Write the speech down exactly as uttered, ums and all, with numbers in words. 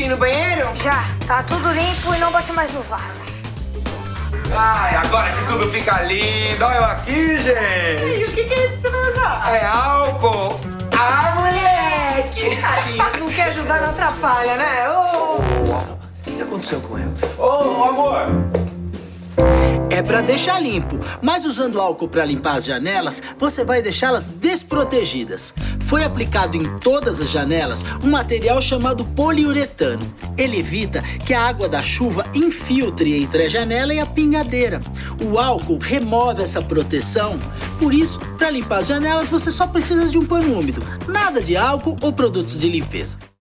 xixi no banheiro? Já, tá tudo limpo e não bate mais no vaso. Ai, agora que tudo fica lindo. Olha eu aqui, gente. E o que, que é isso que você vai usar? É álcool. Ah, moleque. Carlinhos, não quer ajudar, não atrapalha, né? Ô! O que aconteceu com ela? Ô, amor. É pra deixar limpo, mas usando álcool pra limpar as janelas, você vai deixá-las desprotegidas. Foi aplicado em todas as janelas um material chamado poliuretano. Ele evita que a água da chuva infiltre entre a janela e a pingadeira. O álcool remove essa proteção. Por isso, para limpar as janelas, você só precisa de um pano úmido. Nada de álcool ou produtos de limpeza.